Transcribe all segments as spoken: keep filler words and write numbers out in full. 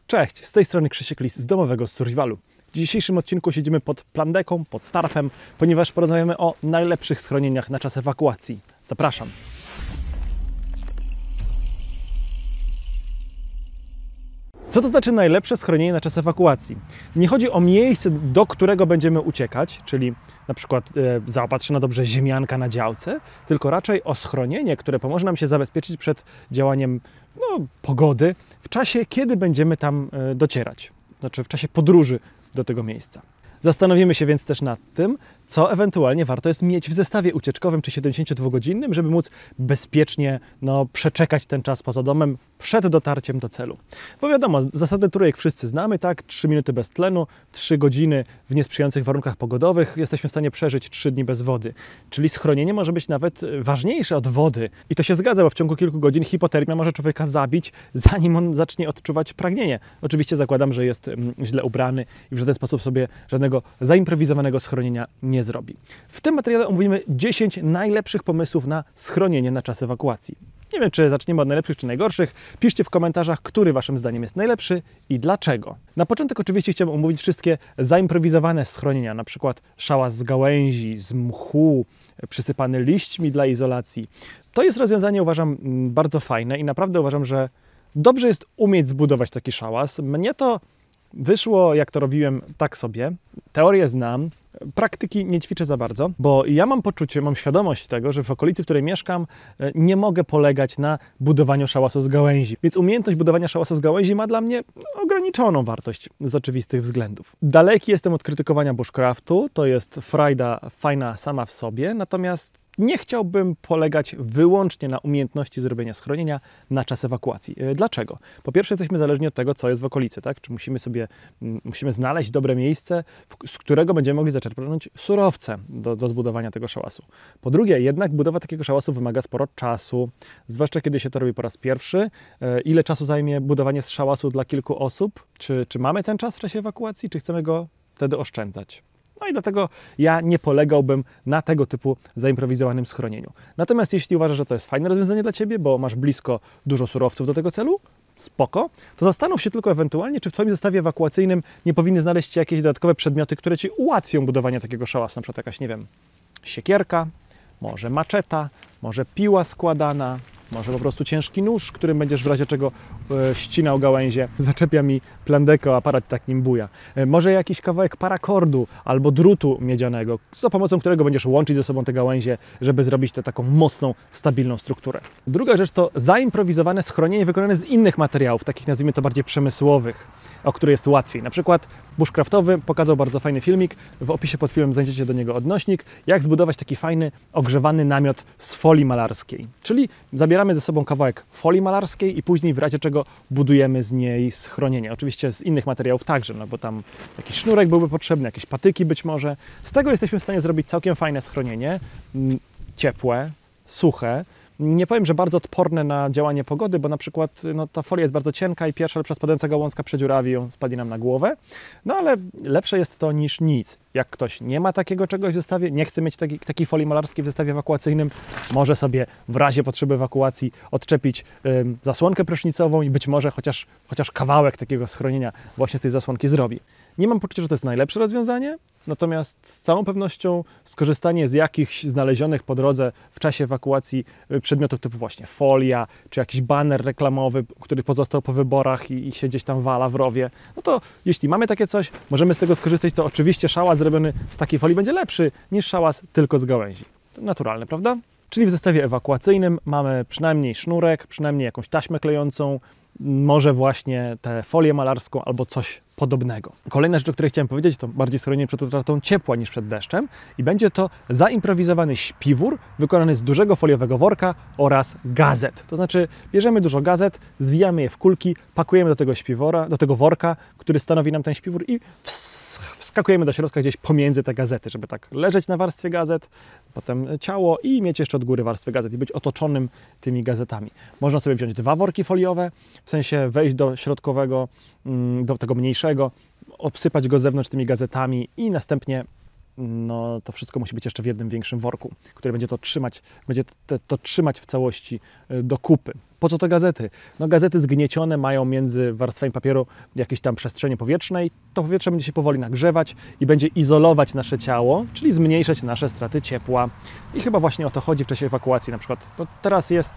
Cześć, z tej strony Krzysiek Lis z domowego survivalu. W dzisiejszym odcinku siedzimy pod plandeką, pod tarpem, ponieważ porozmawiamy o najlepszych schronieniach na czas ewakuacji. Zapraszam. Co to znaczy najlepsze schronienie na czas ewakuacji? Nie chodzi o miejsce, do którego będziemy uciekać, czyli na przykład e, zaopatrzona dobrze ziemianka na działce, tylko raczej o schronienie, które pomoże nam się zabezpieczyć przed działaniem no, pogody w czasie, kiedy będziemy tam e, docierać, znaczy w czasie podróży do tego miejsca. Zastanowimy się więc też nad tym, co ewentualnie warto jest mieć w zestawie ucieczkowym czy siedemdziesięciodwugodzinnym, żeby móc bezpiecznie no, przeczekać ten czas poza domem przed dotarciem do celu. Bo wiadomo, zasady trójek wszyscy znamy, tak? trzy minuty bez tlenu, trzy godziny w niesprzyjających warunkach pogodowych, jesteśmy w stanie przeżyć trzy dni bez wody. Czyli schronienie może być nawet ważniejsze od wody. I to się zgadza, bo w ciągu kilku godzin hipotermia może człowieka zabić, zanim on zacznie odczuwać pragnienie. Oczywiście zakładam, że jest mm, źle ubrany i w żaden sposób sobie żadnego zaimprowizowanego schronienia nie zrobi. W tym materiale omówimy dziesięć najlepszych pomysłów na schronienie na czas ewakuacji. Nie wiem, czy zaczniemy od najlepszych, czy najgorszych. Piszcie w komentarzach, który waszym zdaniem jest najlepszy i dlaczego. Na początek oczywiście chciałbym omówić wszystkie zaimprowizowane schronienia, na przykład szałas z gałęzi, z mchu, przysypany liśćmi dla izolacji. To jest rozwiązanie, uważam, bardzo fajne i naprawdę uważam, że dobrze jest umieć zbudować taki szałas. Mnie to wyszło, jak to robiłem, tak sobie. Teorię znam, praktyki nie ćwiczę za bardzo, bo ja mam poczucie, mam świadomość tego, że w okolicy, w której mieszkam, nie mogę polegać na budowaniu szałasu z gałęzi. Więc umiejętność budowania szałasu z gałęzi ma dla mnie ograniczoną wartość z oczywistych względów. Daleki jestem od krytykowania bushcraftu, to jest frajda fajna sama w sobie, natomiast nie chciałbym polegać wyłącznie na umiejętności zrobienia schronienia na czas ewakuacji. Dlaczego? Po pierwsze, jesteśmy zależni od tego, co jest w okolicy, tak? Czy musimy sobie, musimy znaleźć dobre miejsce, z którego będziemy mogli zaczerpnąć surowce do, do zbudowania tego szałasu. Po drugie, jednak budowa takiego szałasu wymaga sporo czasu, zwłaszcza kiedy się to robi po raz pierwszy. Ile czasu zajmie budowanie szałasu dla kilku osób? Czy, czy mamy ten czas w czasie ewakuacji, czy chcemy go wtedy oszczędzać? No i dlatego ja nie polegałbym na tego typu zaimprowizowanym schronieniu. Natomiast jeśli uważasz, że to jest fajne rozwiązanie dla Ciebie, bo masz blisko dużo surowców do tego celu, spoko, to zastanów się tylko ewentualnie, czy w Twoim zestawie ewakuacyjnym nie powinny znaleźć się jakieś dodatkowe przedmioty, które Ci ułatwią budowanie takiego szałasu, na przykład jakaś, nie wiem, siekierka, może maczeta, może piła składana, może po prostu ciężki nóż, którym będziesz w razie czego e, ścinał gałęzie. Zaczepia mi plandeko, aparat tak nim buja. E, może jakiś kawałek parakordu albo drutu miedzianego, za pomocą którego będziesz łączyć ze sobą te gałęzie, żeby zrobić tę taką mocną, stabilną strukturę. Druga rzecz to zaimprowizowane schronienie wykonane z innych materiałów, takich nazwijmy to bardziej przemysłowych, o które jest łatwiej. Na przykład bushcraftowy pokazał bardzo fajny filmik, w opisie pod filmem znajdziecie do niego odnośnik, jak zbudować taki fajny, ogrzewany namiot z folii malarskiej. Czyli zabieramy ze sobą kawałek folii malarskiej i później w razie czego budujemy z niej schronienie. Oczywiście z innych materiałów także, no bo tam jakiś sznurek byłby potrzebny, jakieś patyki być może. Z tego jesteśmy w stanie zrobić całkiem fajne schronienie, ciepłe, suche. Nie powiem, że bardzo odporne na działanie pogody, bo na przykład no, ta folia jest bardzo cienka i pierwsza lepsza spadająca gałązka przedziurawi ją, spadnie nam na głowę. No ale lepsze jest to niż nic. Jak ktoś nie ma takiego czegoś w zestawie, nie chce mieć taki, takiej folii malarskiej w zestawie ewakuacyjnym, może sobie w razie potrzeby ewakuacji odczepić ym, zasłonkę prysznicową i być może chociaż, chociaż kawałek takiego schronienia właśnie z tej zasłonki zrobi. Nie mam poczucia, że to jest najlepsze rozwiązanie, natomiast z całą pewnością skorzystanie z jakichś znalezionych po drodze w czasie ewakuacji przedmiotów typu właśnie folia, czy jakiś baner reklamowy, który pozostał po wyborach i, i się gdzieś tam wala w rowie, no to jeśli mamy takie coś, możemy z tego skorzystać, to oczywiście szałas zrobiony z takiej folii będzie lepszy niż szałas tylko z gałęzi. To naturalne, prawda? Czyli w zestawie ewakuacyjnym mamy przynajmniej sznurek, przynajmniej jakąś taśmę klejącą, może właśnie tę folię malarską albo coś podobnego. Kolejna rzecz, o której chciałem powiedzieć, to bardziej schronienie przed utratą ciepła niż przed deszczem i będzie to zaimprowizowany śpiwór wykonany z dużego foliowego worka oraz gazet. To znaczy bierzemy dużo gazet, zwijamy je w kulki, pakujemy do tego śpiwora, do tego worka, który stanowi nam ten śpiwór i wskakujemy do środka gdzieś pomiędzy te gazety, żeby tak leżeć na warstwie gazet, potem ciało i mieć jeszcze od góry warstwę gazet i być otoczonym tymi gazetami. Można sobie wziąć dwa worki foliowe, w sensie wejść do środkowego, do tego mniejszego, obsypać go z zewnątrz tymi gazetami i następnie no, to wszystko musi być jeszcze w jednym większym worku, który będzie to trzymać, będzie te, to trzymać w całości do kupy. Po co te gazety? No gazety zgniecione mają między warstwami papieru jakieś tam przestrzenie powietrznej. To powietrze będzie się powoli nagrzewać i będzie izolować nasze ciało, czyli zmniejszać nasze straty ciepła. I chyba właśnie o to chodzi w czasie ewakuacji. Na przykład no teraz jest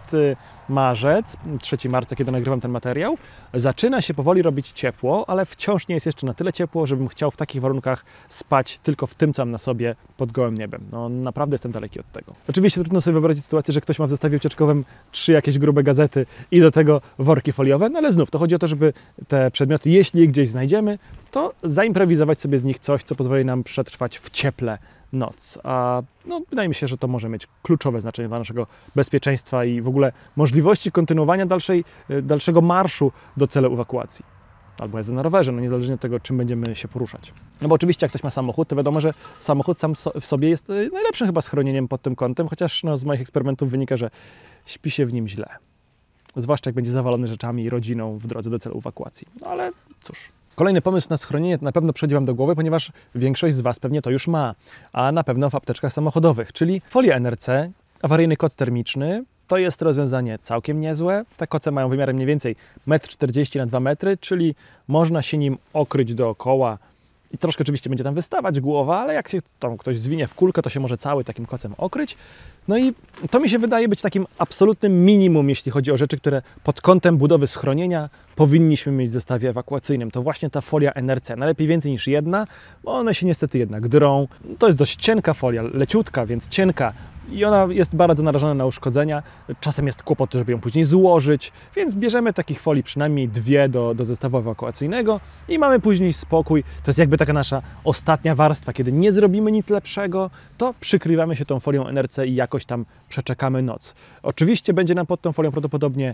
marzec, trzeciego marca, kiedy nagrywam ten materiał. Zaczyna się powoli robić ciepło, ale wciąż nie jest jeszcze na tyle ciepło, żebym chciał w takich warunkach spać tylko w tym, co mam na sobie pod gołym niebem. No naprawdę jestem daleki od tego. Oczywiście trudno sobie wyobrazić sytuację, że ktoś ma w zestawie ucieczkowym trzy jakieś grube gazety i do tego worki foliowe, no ale znów to chodzi o to, żeby te przedmioty, jeśli je gdzieś znajdziemy, to zaimprowizować sobie z nich coś, co pozwoli nam przetrwać w cieple noc. A no, wydaje mi się, że to może mieć kluczowe znaczenie dla naszego bezpieczeństwa i w ogóle możliwości kontynuowania dalszej, dalszego marszu do celu ewakuacji. Albo jazdy na rowerze, no niezależnie od tego, czym będziemy się poruszać. No bo oczywiście jak ktoś ma samochód, to wiadomo, że samochód sam w sobie jest najlepszym chyba schronieniem pod tym kątem, chociaż no, z moich eksperymentów wynika, że śpi się w nim źle. Zwłaszcza jak będzie zawalony rzeczami i rodziną w drodze do celu ewakuacji. No ale cóż. Kolejny pomysł na schronienie na pewno przychodzi Wam do głowy, ponieważ większość z Was pewnie to już ma, a na pewno w apteczkach samochodowych, czyli folia N R C, awaryjny koc termiczny. To jest rozwiązanie całkiem niezłe. Te koce mają wymiary mniej więcej metr czterdzieści na dwa metry, czyli można się nim okryć dookoła i troszkę oczywiście będzie tam wystawać głowa, ale jak się tam ktoś zwinie w kulkę, to się może cały takim kocem okryć. No i to mi się wydaje być takim absolutnym minimum, jeśli chodzi o rzeczy, które pod kątem budowy schronienia powinniśmy mieć w zestawie ewakuacyjnym. To właśnie ta folia N R C. Najlepiej więcej niż jedna, bo one się niestety jednak drą. To jest dość cienka folia, leciutka, więc cienka. I ona jest bardzo narażona na uszkodzenia. Czasem jest kłopot, żeby ją później złożyć, więc bierzemy takich folii przynajmniej dwie do, do zestawu ewakuacyjnego i mamy później spokój. To jest jakby taka nasza ostatnia warstwa. Kiedy nie zrobimy nic lepszego, to przykrywamy się tą folią N R C i jakoś tam przeczekamy noc. Oczywiście będzie nam pod tą folią prawdopodobnie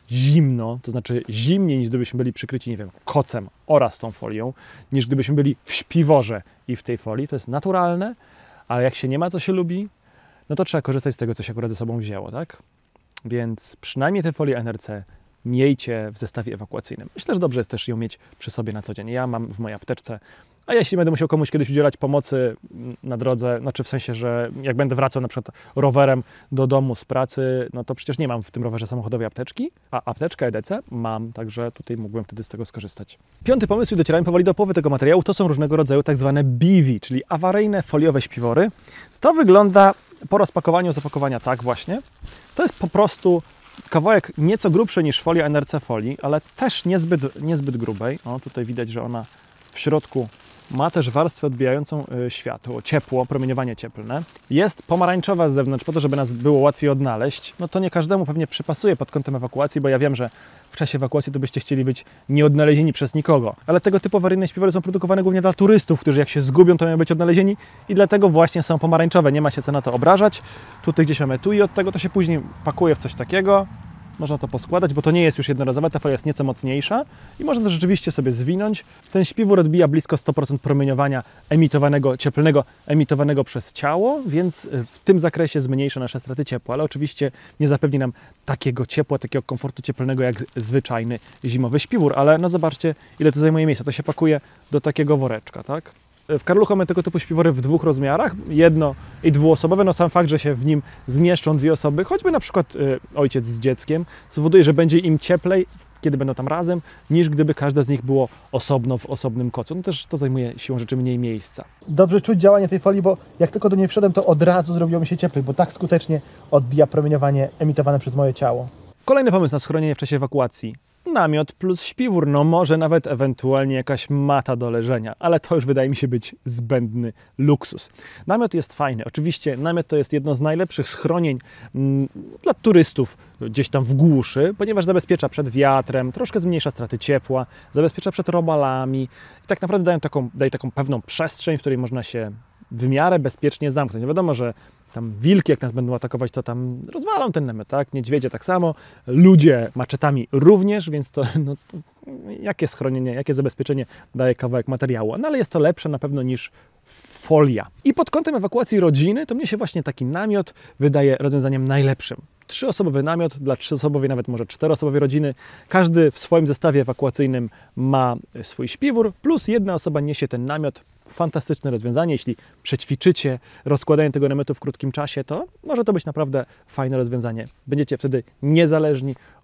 zimno, to znaczy zimniej niż gdybyśmy byli przykryci, nie wiem, kocem oraz tą folią, niż gdybyśmy byli w śpiworze i w tej folii. To jest naturalne, ale jak się nie ma, to się lubi, no to trzeba korzystać z tego, co się akurat ze sobą wzięło, tak? Więc przynajmniej tę folię N R C miejcie w zestawie ewakuacyjnym. Myślę, że dobrze jest też ją mieć przy sobie na co dzień. Ja mam w mojej apteczce, a jeśli będę musiał komuś kiedyś udzielać pomocy na drodze, znaczy w sensie, że jak będę wracał na przykład rowerem do domu z pracy, no to przecież nie mam w tym rowerze samochodowej apteczki, a apteczkę E D C mam, także tutaj mógłbym wtedy z tego skorzystać. Piąty pomysł, i docieramy powoli do połowy tego materiału, to są różnego rodzaju tak zwane B V, czyli awaryjne foliowe śpiwory. To wygląda po rozpakowaniu z opakowania tak właśnie. To jest po prostu kawałek nieco grubszy niż folia N R C folii, ale też niezbyt, niezbyt grubej. O, tutaj widać, że ona w środku ma też warstwę odbijającą światło, ciepło, promieniowanie cieplne. Jest pomarańczowa z zewnątrz po to, żeby nas było łatwiej odnaleźć. No to nie każdemu pewnie przypasuje pod kątem ewakuacji, bo ja wiem, że w czasie ewakuacji to byście chcieli być nieodnalezieni przez nikogo. Ale tego typu awaryjne śpiwory są produkowane głównie dla turystów, którzy jak się zgubią, to mają być odnalezieni i dlatego właśnie są pomarańczowe. Nie ma się co na to obrażać. Tutaj gdzieś mamy tu i od tego to się później pakuje w coś takiego. Można to poskładać, bo to nie jest już jednorazowe, ta folia jest nieco mocniejsza i można to rzeczywiście sobie zwinąć. Ten śpiwór odbija blisko sto procent promieniowania emitowanego, cieplnego, emitowanego przez ciało, więc w tym zakresie zmniejsza nasze straty ciepła, ale oczywiście nie zapewni nam takiego ciepła, takiego komfortu cieplnego jak zwyczajny zimowy śpiwór, ale no zobaczcie, ile to zajmuje miejsca. To się pakuje do takiego woreczka, tak? W Karlucho mamy tego typu śpiwory w dwóch rozmiarach, jedno- i dwuosobowe. No sam fakt, że się w nim zmieszczą dwie osoby, choćby na przykład y, ojciec z dzieckiem, spowoduje, że będzie im cieplej, kiedy będą tam razem, niż gdyby każde z nich było osobno w osobnym kocu. No też to zajmuje siłą rzeczy mniej miejsca. Dobrze czuć działanie tej folii, bo jak tylko do niej wszedłem, to od razu zrobiło mi się cieplej, bo tak skutecznie odbija promieniowanie emitowane przez moje ciało. Kolejny pomysł na schronienie w czasie ewakuacji. Namiot plus śpiwór, no może nawet ewentualnie jakaś mata do leżenia, ale to już wydaje mi się być zbędny luksus. Namiot jest fajny, oczywiście namiot to jest jedno z najlepszych schronień mm, dla turystów gdzieś tam w głuszy, ponieważ zabezpiecza przed wiatrem, troszkę zmniejsza straty ciepła, zabezpiecza przed robalami i tak naprawdę daje taką, daje taką pewną przestrzeń, w której można się w miarę bezpiecznie zamknąć. Wiadomo, że tam wilki, jak nas będą atakować, to tam rozwalą ten namiot, tak? Niedźwiedzie tak samo, ludzie maczetami również, więc to, no, to jakie schronienie, jakie zabezpieczenie daje kawałek materiału. No ale jest to lepsze na pewno niż folia. I pod kątem ewakuacji rodziny, to mnie się właśnie taki namiot wydaje rozwiązaniem najlepszym. Trzyosobowy namiot dla trzyosobowej, nawet może czteroosobowej rodziny. Każdy w swoim zestawie ewakuacyjnym ma swój śpiwór, plus jedna osoba niesie ten namiot. Fantastyczne rozwiązanie. Jeśli przećwiczycie rozkładanie tego namiotu w krótkim czasie, to może to być naprawdę fajne rozwiązanie. Będziecie wtedy niezależni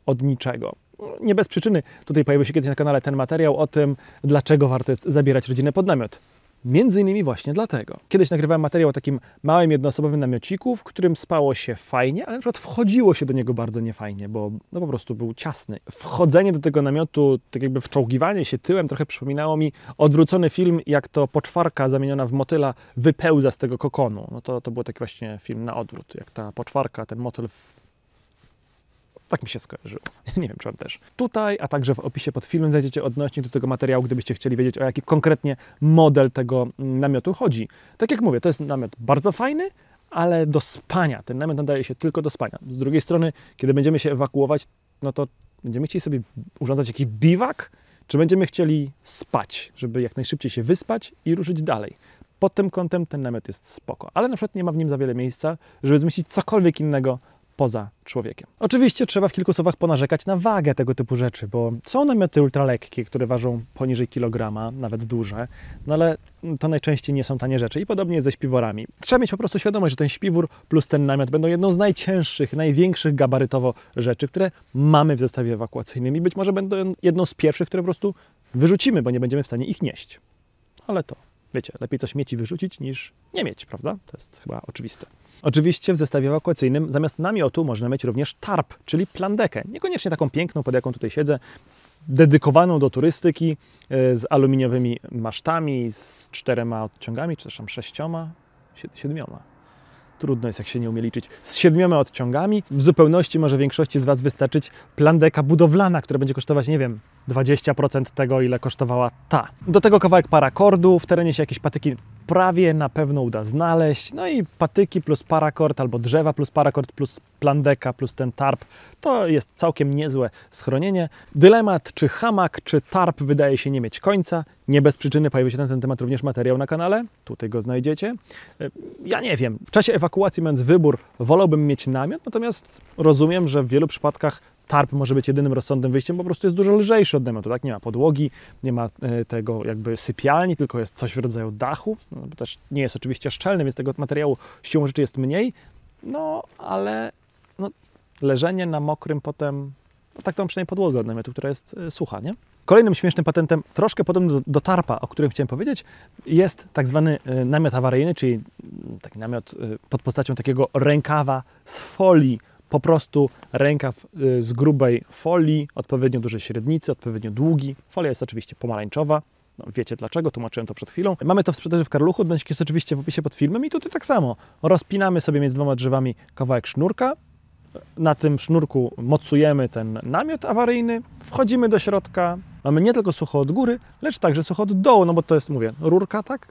od niczego. Nie bez przyczyny tutaj pojawił się kiedyś na kanale ten materiał o tym, dlaczego warto jest zabierać rodzinę pod namiot. Między innymi właśnie dlatego. Kiedyś nagrywałem materiał o takim małym, jednoosobowym namiociku, w którym spało się fajnie, ale na przykład wchodziło się do niego bardzo niefajnie, bo no po prostu był ciasny. Wchodzenie do tego namiotu, tak jakby wczołgiwanie się tyłem, trochę przypominało mi odwrócony film, jak to poczwarka zamieniona w motyla wypełza z tego kokonu. No to, to był taki właśnie film na odwrót, jak ta poczwarka, ten motyl w... Tak mi się skojarzyło. Nie wiem, czy Wam też. Tutaj, a także w opisie pod filmem znajdziecie odnośnik do tego materiału, gdybyście chcieli wiedzieć, o jaki konkretnie model tego namiotu chodzi. Tak jak mówię, to jest namiot bardzo fajny, ale do spania. Ten namiot nadaje się tylko do spania. Z drugiej strony, kiedy będziemy się ewakuować, no to będziemy chcieli sobie urządzać jakiś biwak, czy będziemy chcieli spać, żeby jak najszybciej się wyspać i ruszyć dalej. Pod tym kątem ten namiot jest spoko, ale na przykład nie ma w nim za wiele miejsca, żeby zmieścić cokolwiek innego poza człowiekiem. Oczywiście trzeba w kilku słowach ponarzekać na wagę tego typu rzeczy, bo są namioty ultralekkie, które ważą poniżej kilograma, nawet duże, no ale to najczęściej nie są tanie rzeczy i podobnie jest ze śpiworami. Trzeba mieć po prostu świadomość, że ten śpiwór plus ten namiot będą jedną z najcięższych, największych gabarytowo rzeczy, które mamy w zestawie ewakuacyjnym i być może będą jedną z pierwszych, które po prostu wyrzucimy, bo nie będziemy w stanie ich nieść. Ale to, wiecie, lepiej coś mieć i wyrzucić niż nie mieć, prawda? To jest chyba oczywiste. Oczywiście w zestawie ewakuacyjnym zamiast namiotu można mieć również tarp, czyli plandekę. Niekoniecznie taką piękną, pod jaką tutaj siedzę, dedykowaną do turystyki, z aluminiowymi masztami, z czterema odciągami, czy też tam sześcioma, siedmioma. Trudno jest, jak się nie umie liczyć. Z siedmioma odciągami. W zupełności może większości z Was wystarczyć plandeka budowlana, która będzie kosztować, nie wiem, dwadzieścia procent tego, ile kosztowała ta. Do tego kawałek parakordu, w terenie się jakieś patyki prawie na pewno uda znaleźć. No i patyki plus parakord, albo drzewa plus parakord plus plandeka plus ten tarp. To jest całkiem niezłe schronienie. Dylemat, czy hamak, czy tarp wydaje się nie mieć końca. Nie bez przyczyny pojawił się na ten temat również materiał na kanale. Tutaj go znajdziecie. Ja nie wiem. W czasie ewakuacji, mając wybór, wolałbym mieć namiot, natomiast rozumiem, że w wielu przypadkach tarp może być jedynym rozsądnym wyjściem, bo po prostu jest dużo lżejszy od namiotu, tak? Nie ma podłogi, nie ma tego jakby sypialni, tylko jest coś w rodzaju dachu. No, też nie jest oczywiście szczelny, więc tego materiału siłą rzeczy jest mniej. No, ale no, leżenie na mokrym potem, no, tak to mam przynajmniej podłogę od namiotu, która jest sucha, nie? Kolejnym śmiesznym patentem, troszkę podobnym do, do tarpa, o którym chciałem powiedzieć, jest tak zwany namiot awaryjny, czyli taki namiot pod postacią takiego rękawa z folii. Po prostu rękaw z grubej folii, odpowiednio dużej średnicy, odpowiednio długi. Folia jest oczywiście pomarańczowa. No, wiecie dlaczego, tłumaczyłem to przed chwilą. Mamy to w sprzedaży w Karluchu, odnośnik jest oczywiście w opisie pod filmem i tutaj tak samo. Rozpinamy sobie między dwoma drzewami kawałek sznurka. Na tym sznurku mocujemy ten namiot awaryjny, wchodzimy do środka. Mamy nie tylko sucho od góry, lecz także sucho od dołu, no bo to jest, mówię, rurka, tak?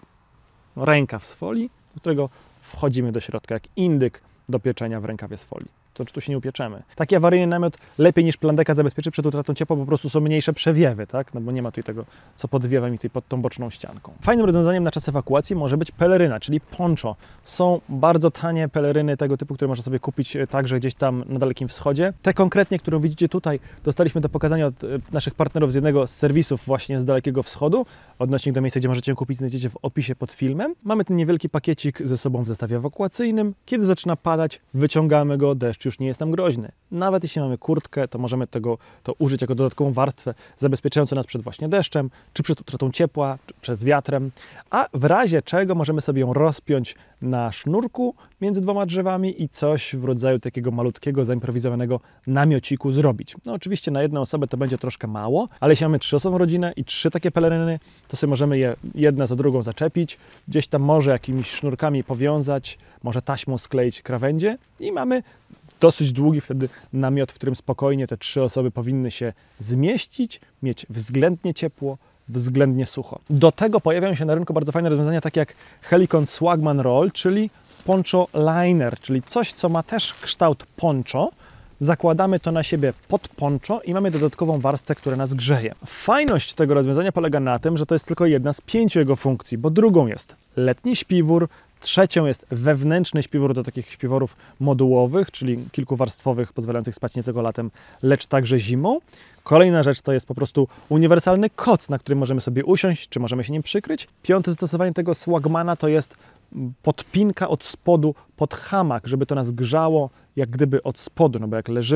Rękaw z folii, do którego wchodzimy do środka jak indyk do pieczenia w rękawie z folii. To tu się nie upieczemy. Taki awaryjny namiot lepiej niż plandeka zabezpieczy przed utratą ciepła, po prostu są mniejsze przewiewy, tak? No bo nie ma tutaj tego, co podwiewa mi tutaj pod tą boczną ścianką. Fajnym rozwiązaniem na czas ewakuacji może być peleryna, czyli poncho. Są bardzo tanie peleryny tego typu, które można sobie kupić także gdzieś tam na Dalekim Wschodzie. Te konkretnie, którą widzicie tutaj, dostaliśmy do pokazania od naszych partnerów z jednego z serwisów właśnie z Dalekiego Wschodu. Odnośnik do miejsca, gdzie możecie ją kupić, znajdziecie w opisie pod filmem. Mamy ten niewielki pakiecik ze sobą w zestawie ewakuacyjnym. Kiedy zaczyna padać, wyciągamy go, deszcz już nie jest nam groźny. Nawet jeśli mamy kurtkę, to możemy tego to użyć jako dodatkową warstwę zabezpieczającą nas przed właśnie deszczem, czy przed utratą ciepła, czy przed wiatrem, a w razie czego możemy sobie ją rozpiąć na sznurku między dwoma drzewami i coś w rodzaju takiego malutkiego, zaimprowizowanego namiociku zrobić. No oczywiście na jedną osobę to będzie troszkę mało, ale jeśli mamy trzyosobową rodzinę i trzy takie peleryny, to sobie możemy je jedna za drugą zaczepić, gdzieś tam może jakimiś sznurkami powiązać, może taśmą skleić krawędzie i mamy dosyć długi wtedy namiot, w którym spokojnie te trzy osoby powinny się zmieścić, mieć względnie ciepło, względnie sucho. Do tego pojawiają się na rynku bardzo fajne rozwiązania, takie jak Helicon Swagman Roll, czyli poncho liner, czyli coś, co ma też kształt poncho. Zakładamy to na siebie pod poncho i mamy dodatkową warstwę, która nas grzeje. Fajność tego rozwiązania polega na tym, że to jest tylko jedna z pięciu jego funkcji, bo drugą jest letni śpiwór, trzecią jest wewnętrzny śpiwór do takich śpiworów modułowych, czyli kilkuwarstwowych, pozwalających spać nie tylko latem, lecz także zimą. Kolejna rzecz to jest po prostu uniwersalny koc, na którym możemy sobie usiąść, czy możemy się nim przykryć. Piąte zastosowanie tego Swagmana to jest podpinka od spodu pod hamak, żeby to nas grzało jak gdyby od spodu, no bo jak leżymy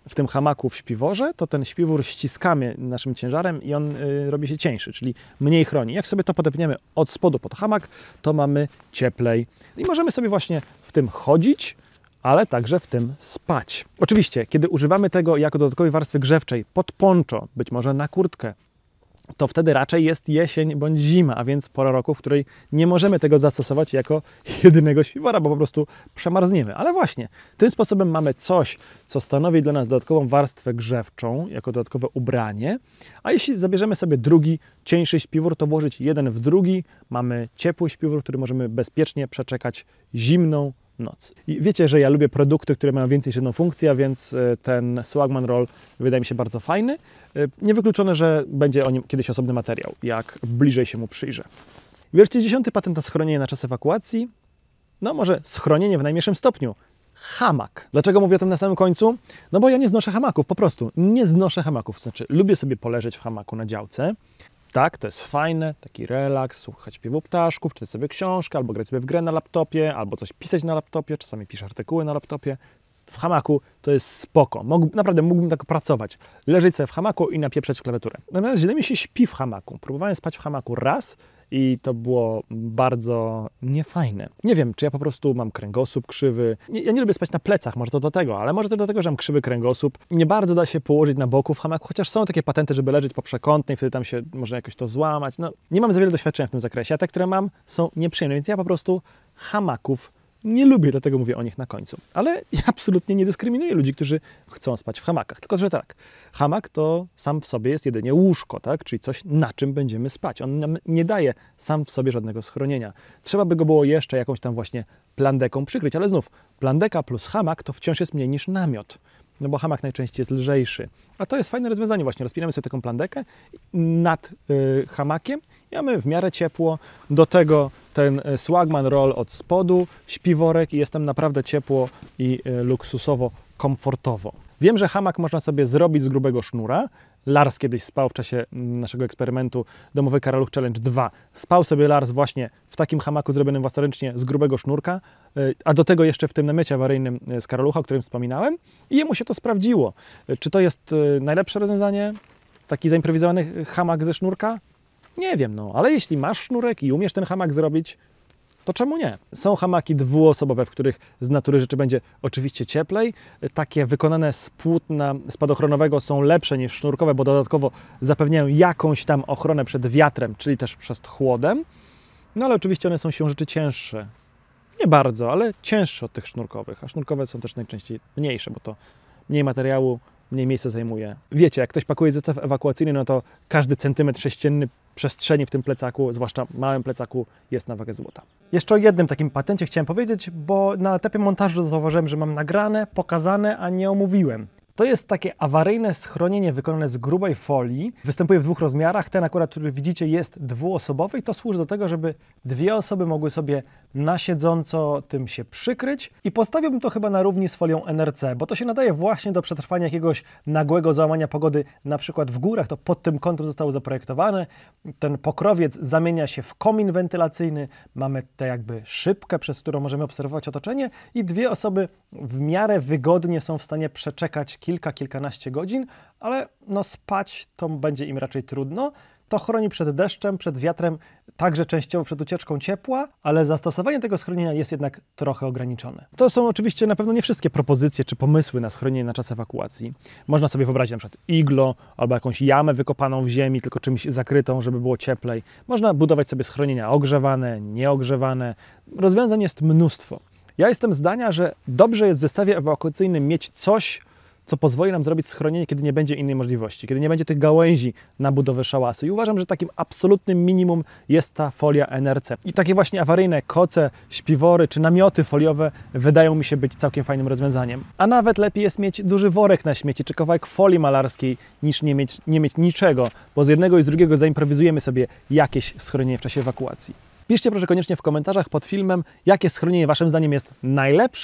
w tym hamaku w śpiworze, to ten śpiwór ściskamy naszym ciężarem i on y, robi się cieńszy, czyli mniej chroni. Jak sobie to podepniemy od spodu pod hamak, to mamy cieplej. I możemy sobie właśnie w tym chodzić, ale także w tym spać. Oczywiście, kiedy używamy tego jako dodatkowej warstwy grzewczej pod poncho, być może na kurtkę, to wtedy raczej jest jesień bądź zima, a więc pora roku, w której nie możemy tego zastosować jako jedynego śpiwora, bo po prostu przemarzniemy. Ale właśnie, tym sposobem mamy coś, co stanowi dla nas dodatkową warstwę grzewczą, jako dodatkowe ubranie, a jeśli zabierzemy sobie drugi, cieńszy śpiwór, to włożyć jeden w drugi, mamy ciepły śpiwór, który możemy bezpiecznie przeczekać zimną noc. I wiecie, że ja lubię produkty, które mają więcej niż jedną funkcję, a więc ten Swagman Roll wydaje mi się bardzo fajny. Niewykluczone, że będzie o nim kiedyś osobny materiał, jak bliżej się mu przyjrzę. Wierzcie, dziesiąty patent na schronienie na czas ewakuacji. No może schronienie w najmniejszym stopniu. Hamak. Dlaczego mówię o tym na samym końcu? No bo ja nie znoszę hamaków, po prostu. Nie znoszę hamaków. Znaczy, lubię sobie poleżeć w hamaku na działce. Tak, to jest fajne, taki relaks, słuchać śpiewu ptaszków, czytać sobie książkę, albo grać sobie w grę na laptopie, albo coś pisać na laptopie, czasami piszę artykuły na laptopie. W hamaku to jest spoko. Mógł, naprawdę mógłbym tak pracować. Leżeć sobie w hamaku i napieprzać w klawiaturę. Natomiast źle mi się śpi w hamaku. Próbowałem spać w hamaku raz i to było bardzo niefajne. Nie wiem, czy ja po prostu mam kręgosłup krzywy. Nie, ja nie lubię spać na plecach, może to do tego, ale może to do tego, że mam krzywy kręgosłup. Nie bardzo da się położyć na boku w hamaku, chociaż są takie patenty, żeby leżeć po przekątnej, wtedy tam się może jakoś to złamać. No, nie mam za wiele doświadczenia w tym zakresie, a te, które mam, są nieprzyjemne, więc ja po prostu hamaków nie lubię, dlatego mówię o nich na końcu. Ale ja absolutnie nie dyskryminuję ludzi, którzy chcą spać w hamakach. Tylko że tak, hamak to sam w sobie jest jedynie łóżko, tak? Czyli coś, na czym będziemy spać. On nam nie daje sam w sobie żadnego schronienia. Trzeba by go było jeszcze jakąś tam właśnie plandeką przykryć, ale znów, plandeka plus hamak to wciąż jest mniej niż namiot. No bo hamak najczęściej jest lżejszy. A to jest fajne rozwiązanie właśnie. Rozpinamy sobie taką plandekę nad y, hamakiem i mamy w miarę ciepło. Do tego ten Swagman Roll od spodu, śpiworek i jest tam naprawdę ciepło i y, luksusowo, komfortowo. Wiem, że hamak można sobie zrobić z grubego sznura. Lars kiedyś spał w czasie naszego eksperymentu Domowy Karaluch Challenge dwa. Spał sobie Lars właśnie w takim hamaku zrobionym własnoręcznie z grubego sznurka, a do tego jeszcze w tym namiocie awaryjnym z Karalucha, o którym wspominałem, i jemu się to sprawdziło. Czy to jest najlepsze rozwiązanie? Taki zaimprowizowany hamak ze sznurka? Nie wiem, no, ale jeśli masz sznurek i umiesz ten hamak zrobić, to czemu nie? Są hamaki dwuosobowe, w których z natury rzeczy będzie oczywiście cieplej. Takie wykonane z płótna spadochronowego są lepsze niż sznurkowe, bo dodatkowo zapewniają jakąś tam ochronę przed wiatrem, czyli też przed chłodem. No ale oczywiście one są siłą rzeczy cięższe. Nie bardzo, ale cięższe od tych sznurkowych, a sznurkowe są też najczęściej mniejsze, bo to mniej materiału, mniej miejsca zajmuje. Wiecie, jak ktoś pakuje zestaw ewakuacyjny, no to każdy centymetr sześcienny przestrzeni w tym plecaku, zwłaszcza małym plecaku, jest na wagę złota. Jeszcze o jednym takim patencie chciałem powiedzieć, bo na etapie montażu zauważyłem, że mam nagrane, pokazane, a nie omówiłem. To jest takie awaryjne schronienie wykonane z grubej folii. Występuje w dwóch rozmiarach. Ten akurat, który widzicie, jest dwuosobowy i to służy do tego, żeby dwie osoby mogły sobie na siedząco tym się przykryć. I postawiłbym to chyba na równi z folią N R C, bo to się nadaje właśnie do przetrwania jakiegoś nagłego załamania pogody, na przykład w górach. To pod tym kątem zostało zaprojektowane. Ten pokrowiec zamienia się w komin wentylacyjny. Mamy tę jakby szybkę, przez którą możemy obserwować otoczenie i dwie osoby w miarę wygodnie są w stanie przeczekać kilka, kilkanaście godzin, ale no spać to będzie im raczej trudno. To chroni przed deszczem, przed wiatrem, także częściowo przed ucieczką ciepła, ale zastosowanie tego schronienia jest jednak trochę ograniczone. To są oczywiście na pewno nie wszystkie propozycje czy pomysły na schronienie na czas ewakuacji. Można sobie wyobrazić na przykład iglo albo jakąś jamę wykopaną w ziemi, tylko czymś zakrytą, żeby było cieplej. Można budować sobie schronienia ogrzewane, nieogrzewane. Rozwiązań jest mnóstwo. Ja jestem zdania, że dobrze jest w zestawie ewakuacyjnym mieć coś, co pozwoli nam zrobić schronienie, kiedy nie będzie innej możliwości, kiedy nie będzie tych gałęzi na budowę szałasu. I uważam, że takim absolutnym minimum jest ta folia N R C. I takie właśnie awaryjne koce, śpiwory czy namioty foliowe wydają mi się być całkiem fajnym rozwiązaniem. A nawet lepiej jest mieć duży worek na śmieci czy kawałek folii malarskiej, niż nie mieć, nie mieć niczego, bo z jednego i z drugiego zaimprowizujemy sobie jakieś schronienie w czasie ewakuacji. Piszcie proszę koniecznie w komentarzach pod filmem, jakie schronienie waszym zdaniem jest najlepsze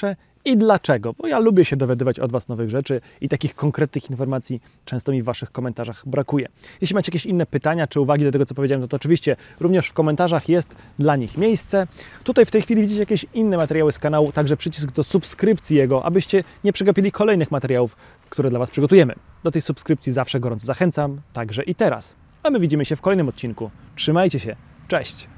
i dlaczego, bo ja lubię się dowiadywać od Was nowych rzeczy i takich konkretnych informacji często mi w Waszych komentarzach brakuje. Jeśli macie jakieś inne pytania czy uwagi do tego, co powiedziałem, no to oczywiście również w komentarzach jest dla nich miejsce. Tutaj w tej chwili widzicie jakieś inne materiały z kanału, także przycisk do subskrypcji jego, abyście nie przegapili kolejnych materiałów, które dla Was przygotujemy. Do tej subskrypcji zawsze gorąco zachęcam, także i teraz. A my widzimy się w kolejnym odcinku. Trzymajcie się, cześć!